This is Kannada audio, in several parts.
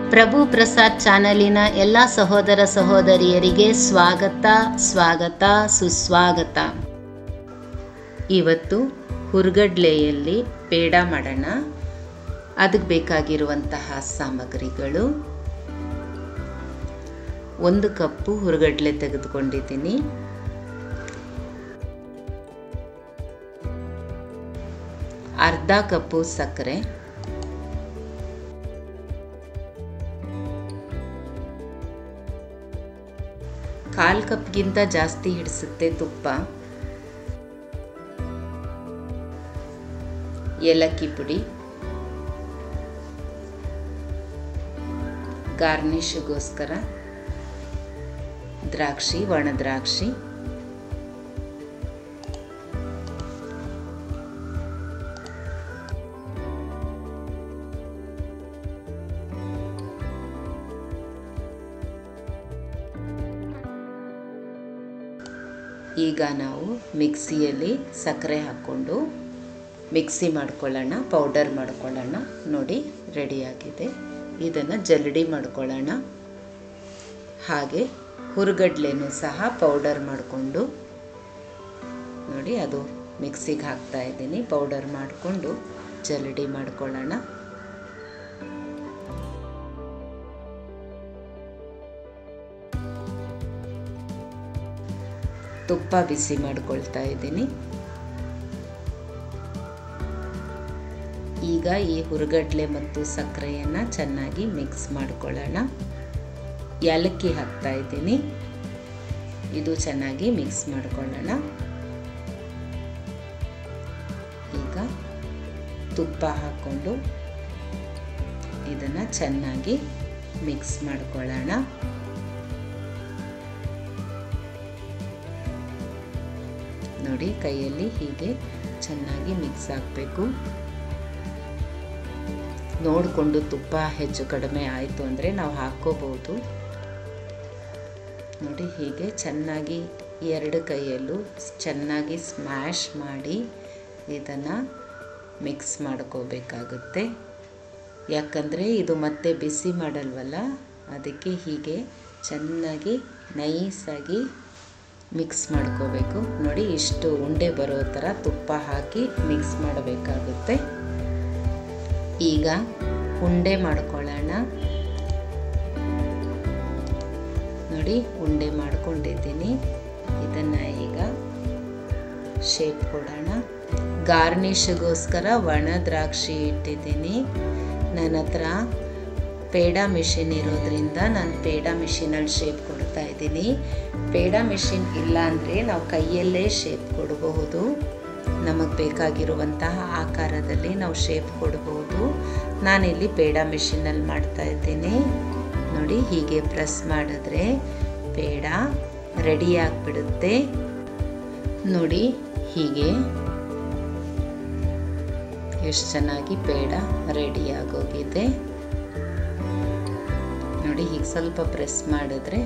ಪ್ರಭು ಪ್ರಸಾದ್ ಚಾನಲಿನ ಎಲ್ಲ ಸಹೋದರ ಸಹೋದರಿಯರಿಗೆ ಸ್ವಾಗತ ಸುಸ್ವಾಗತ. ಇವತ್ತು ಹುರ್ಗಡ್ಲೆಯಲ್ಲಿ ಪೇಡ ಮಾಡೋಣ. ಅದಕ್ಕೆ ಬೇಕಾಗಿರುವಂತಹ ಸಾಮಗ್ರಿಗಳು: 1 ಕಪ್ಪು ಹುರ್ಗಡ್ಲೆ ತೆಗೆದುಕೊಂಡಿದ್ದೀನಿ. ಅರ್ಧ ಕಪ್ಪು ಸಕ್ಕರೆ, ಕಾಲು ಕಪ್ಗಿಂತ ಜಾಸ್ತಿ ಹಿಡಿಸುತ್ತೆ ತುಪ್ಪ, ಏಲಕ್ಕಿ ಪುಡಿ, ಗಾರ್ನಿಷ್ಗೋಸ್ಕರ ದ್ರಾಕ್ಷಿ, ಒಣ ದ್ರಾಕ್ಷಿ, ಈಗ ನಾವು ಮಿಕ್ಸಿಯಲ್ಲಿ ಸಕ್ಕರೆ ಹಾಕ್ಕೊಂಡು ಮಿಕ್ಸಿ ಮಾಡ್ಕೊಳ್ಳೋಣ, ಪೌಡರ್ ಮಾಡ್ಕೊಳ್ಳೋಣ. ನೋಡಿ ರೆಡಿಯಾಗಿದೆ. ಇದನ್ನು ಜಲ್ಡಿ ಮಾಡ್ಕೊಳ್ಳೋಣ. ಹಾಗೆ ಹುರ್ಗಡ್ಲೆನೂ ಸಹ ಪೌಡರ್ ಮಾಡಿಕೊಂಡು ನೋಡಿ ಅದು ಮಿಕ್ಸಿಗೆ ಹಾಕ್ತಾ ಇದ್ದೀನಿ. ಪೌಡರ್ ಮಾಡಿಕೊಂಡು ಜಲ್ಡಿ ಮಾಡ್ಕೊಳ್ಳೋಣ. ತುಪ್ಪ ಬಿಸಿ ಮಾಡ್ಕೊಳ್ತಾ ಇದ್ದೀನಿ. ಈಗ ಈ ಹುರ್ಗಡ್ಲೆ ಮತ್ತು ಸಕ್ಕರೆಯನ್ನು ಚೆನ್ನಾಗಿ ಮಿಕ್ಸ್ ಮಾಡ್ಕೊಳ್ಳೋಣ. ಏಲಕ್ಕಿ ಹಾಕ್ತಾ ಇದ್ದೀನಿ. ಇದು ಚೆನ್ನಾಗಿ ಮಿಕ್ಸ್ ಮಾಡ್ಕೊಳ್ಳೋಣ. ಈಗ ತುಪ್ಪ ಹಾಕ್ಕೊಂಡು ಇದನ್ನು ಚೆನ್ನಾಗಿ ಮಿಕ್ಸ್ ಮಾಡ್ಕೊಳ್ಳೋಣ. ನೋಡಿ ಕೈಯಲ್ಲಿ ಹೀಗೆ ಚೆನ್ನಾಗಿ ಮಿಕ್ಸ್ ಆಗಬೇಕು. ನೋಡಿಕೊಂಡು ತುಪ್ಪ ಹೆಚ್ಚು ಕಡಿಮೆ ಆಯಿತು ಅಂದರೆ ನಾವು ಹಾಕ್ಕೋಬಹುದು. ನೋಡಿ ಹೀಗೆ ಚೆನ್ನಾಗಿ 2 ಕೈಯಲ್ಲೂ ಚೆನ್ನಾಗಿ ಸ್ಮ್ಯಾಶ್ ಮಾಡಿ ಇದನ್ನು ಮಿಕ್ಸ್ ಮಾಡ್ಕೋಬೇಕಾಗುತ್ತೆ. ಯಾಕಂದರೆ ಇದು ಮತ್ತೆ ಬಿಸಿ ಮಾಡಲ್ವಲ್ಲ, ಅದಕ್ಕೆ ಹೀಗೆ ಚೆನ್ನಾಗಿ ನೈಸಾಗಿ ಮಿಕ್ಸ್ ಮಾಡ್ಕೋಬೇಕು. ನೋಡಿ ಇಷ್ಟು ಉಂಡೆ ಬರೋ ಥರ ತುಪ್ಪ ಹಾಕಿ ಮಿಕ್ಸ್ ಮಾಡಬೇಕಾಗುತ್ತೆ. ಈಗ ಉಂಡೆ ಮಾಡ್ಕೊಳ್ಳೋಣ. ನೋಡಿ ಉಂಡೆ ಮಾಡ್ಕೊಂಡಿದ್ದೀನಿ. ಇದನ್ನು ಈಗ ಶೇಪ್ ಕೊಡೋಣ. ಗಾರ್ನಿಷ್ಗೋಸ್ಕರ ಒಣ ದ್ರಾಕ್ಷಿ ಇಟ್ಟಿದ್ದೀನಿ. ನನ್ನ ಹತ್ರ ಪೇಡ ಮಿಷಿನ್ ಇರೋದ್ರಿಂದ ನಾನು ಪೇಡ ಮಿಷಿನಲ್ಲಿ ಶೇಪ್ ಕೊಡ್ತಾ ಇದ್ದೀನಿ. ಪೇಡ ಮಿಷಿನ್ ಇಲ್ಲ ಅಂದರೆ ನಾವು ಕೈಯಲ್ಲೇ ಶೇಪ್ ಕೊಡಬಹುದು. ನಮಗೆ ಬೇಕಾಗಿರುವಂತಹ ಆಕಾರದಲ್ಲಿ ನಾವು ಶೇಪ್ ಕೊಡಬಹುದು. ನಾನಿಲ್ಲಿ ಪೇಡ ಮಿಷಿನಲ್ಲಿ ಮಾಡ್ತಾ ಇದ್ದೀನಿ. ನೋಡಿ ಹೀಗೆ ಪ್ರೆಸ್ ಮಾಡಿದ್ರೆ ಪೇಡ ರೆಡಿ ಆಗಿಬಿಡುತ್ತೆ. ನೋಡಿ ಹೀಗೆ ಎಷ್ಟು ಚೆನ್ನಾಗಿ ಪೇಡ ರೆಡಿ ಆಗೋಗಿದೆ. ನೋಡಿ ಹೀಗೆ ಸ್ವಲ್ಪ ಪ್ರೆಸ್ ಮಾಡಿದ್ರೆ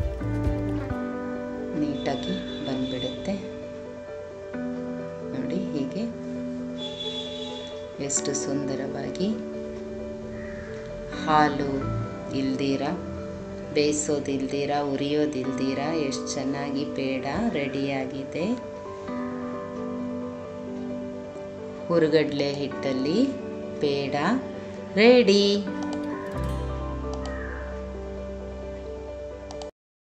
ನೀಟಾಗಿ ಬಂದ್ಬಿಡುತ್ತೆ. ನೋಡಿ ಹೀಗೆ ಎಷ್ಟು ಸುಂದರವಾಗಿ ಹಾಲು ಇಲ್ದಿರ, ಬೇಯಿಸೋದಿಲ್ದಿರ, ಉರಿಯೋದಿಲ್ದಿರ ಎಷ್ಟು ಚೆನ್ನಾಗಿ ಪೇಡ ರೆಡಿಯಾಗಿದೆ. ಹುರ್ಗಡ್ಲೆ ಹಿಟ್ಟಲ್ಲಿ ಪೇಡ ರೆಡಿ.